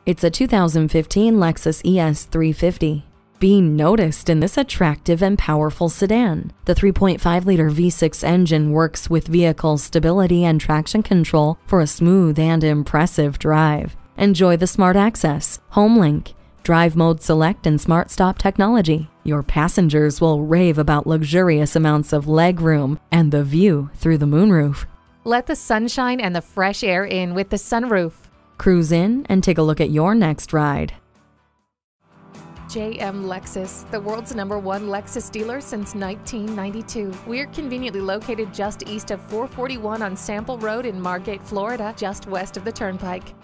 It's a 2015 Lexus ES350. Be noticed in this attractive and powerful sedan. The 3.5-liter V6 engine works with vehicle stability and traction control for a smooth and impressive drive. Enjoy the Smart Access, HomeLink, Drive Mode Select, and Smart Stop technology. Your passengers will rave about luxurious amounts of legroom and the view through the moonroof. Let the sunshine and the fresh air in with the sunroof. Cruise in and take a look at your next ride. JM Lexus, the world's #1 Lexus dealer since 1992. We're conveniently located just east of 441 on Sample Road in Margate, Florida, just west of the Turnpike.